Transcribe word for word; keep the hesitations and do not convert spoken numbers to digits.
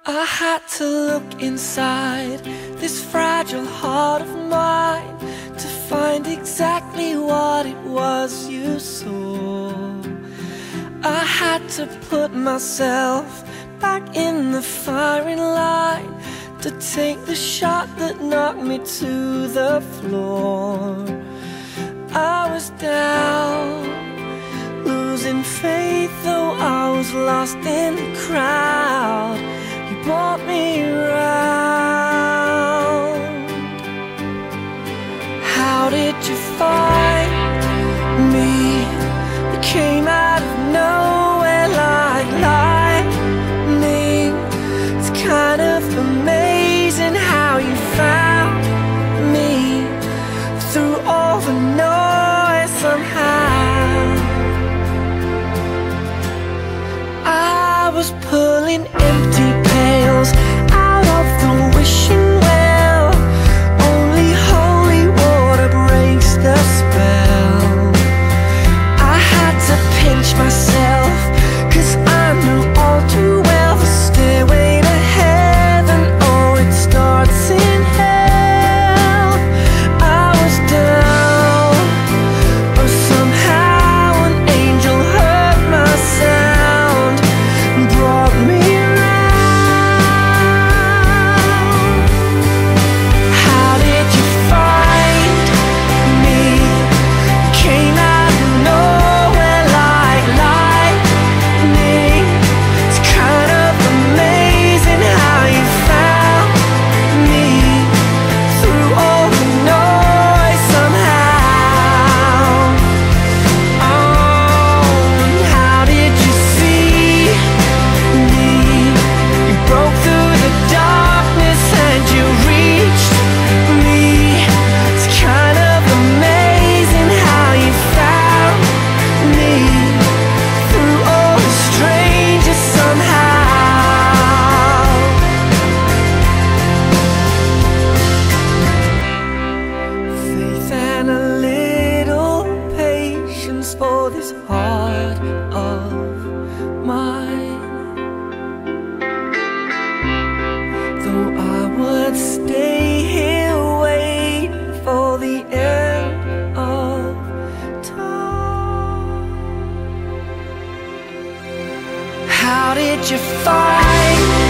I had to look inside this fragile heart of mine to find exactly what it was you saw. I had to put myself back in the firing line to take the shot that knocked me to the floor. I was down, losing faith, though I was lost in the crowd. You brought me around. How did you find me? You came out of nowhere like lightning. It's kind of amazing how you found me through all the noise somehow. I was pulling empty pails out of the wishing well. Only holy water breaks the spell. I had to pinch myself, 'cause I knew all too well the stairway to heaven, oh, it starts in hell. I was down, but somehow an angel heard my sound and brought me around. How did you find me? Came out of nowhere like lightning. It's kind of amazing how you found me through all the noise somehow. Oh, and how did you see me? You broke through the darkness and you reached me. It's kind of amazing how you found me through all the strangers somehow. Faith and a little patience for this heart of mine. Though I would stay here waiting for the end of time. How did you find